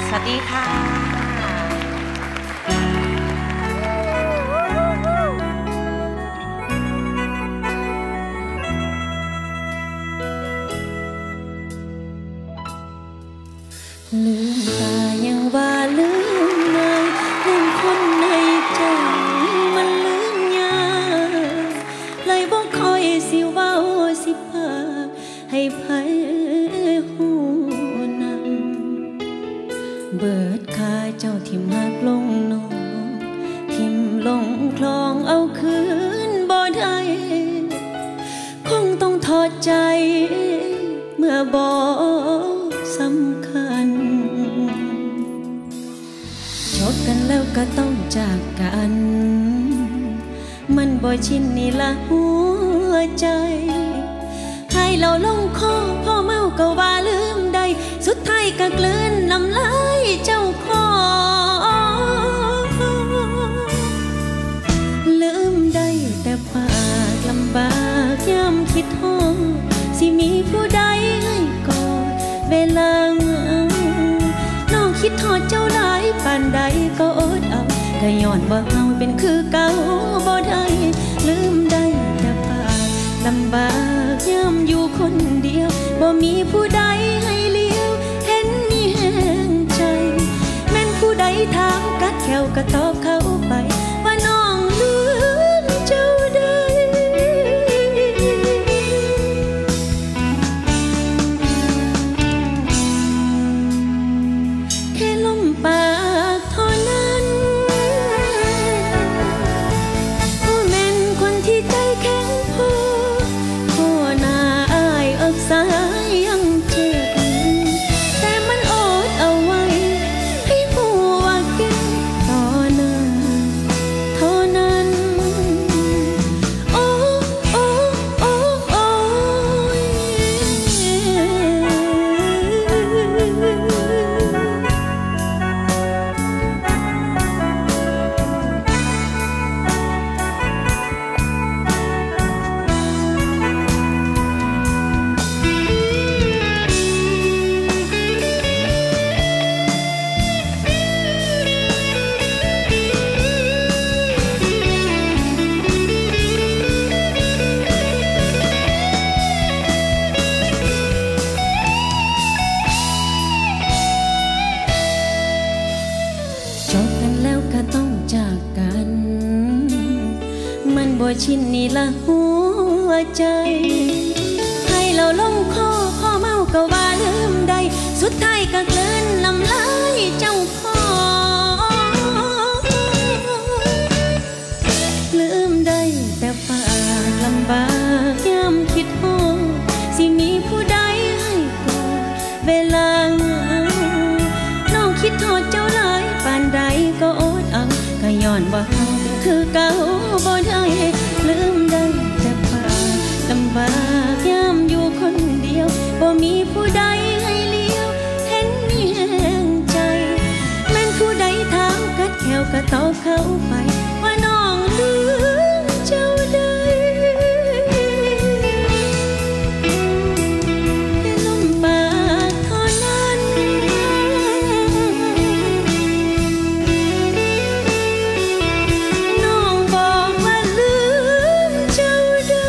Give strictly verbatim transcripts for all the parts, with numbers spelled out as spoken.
สวัสดีค่ะลืมตายังว่าลืมไงลืมคนในใจมันลืมยากเลยบอกคอยสิเว้าสิพาให้ไผหูนำเบิดคาเจ้าทิมหักลงนองทิมลงคลองเอาคืนบ่ได้คงต้องทอดใจเมื่อบอกสำคัญจบกันแล้วก็ต้องจากกันมันบ่ชินนี่ละหัวใจให้เราลงคอพ่อเมาก็ว่าลืมได้สุดท้ายก็กลืนน้ำลายเจ้าของลืมได้แต่ปากลำบากย้ำคิดห้องสิมีผู้ใดให้กอดเวลาเหงาน้องคิดทอดเจ้าหลายปานใดก็อดเอาก็ย้อนว่าเฮาเป็นคือเก่าบ่ได้ลืมได้แต่ปากลำบากย้ำอยู่คนเดียวบ่มีผู้ใดให้เลี้ยวเห็นมีแห่งใจแม่นผู้ใดถามกัดแขวก็ตอบเขาไปว่าน้องลืมเจ้าได้แค่ลมปากเท่านั้นผู้แม่นคนที่ใจแข็งพอโคหน้าอายออกสายยังเจ็บแต่มันอดเอาไว้ให้หัวเก็บต่อหน้าเท่านั้นโอ้โอ้โอ้โอ้จบกันแล้วก็ต้องจากกันมันบ่ชินนี่ละหัวใจให้เราลงคอพ่อเมาก็ว่าลืมได้สุดท้ายก็กลืนน้ำลายเจ้าของลืมได้แต่ปากลำบากย้ำคิดห้องสิมีผู้ใดให้กอดเวลาเหงาน้องคิดทอดเจ้าหลายปานใดก็อดเอาก็ย้อนว่าเฮาคือเก่าบ่ได้ลืมได้แต่ปากลำบากย้ำอยู่คนเดียวบ่มีผู้ใดให้เลี้ยวเห็นมีแห่งใจแม่นผู้ใดถามกัดแขวก็ตอบเขาไปว่าน้องลืมเจ้าได้แค่ลมปากเท่านั้นน้องบอกว่าลืมเจ้าได้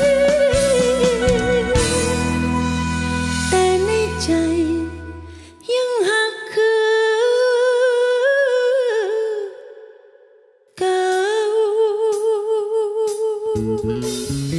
แต่ในใจยังหักคือเก่า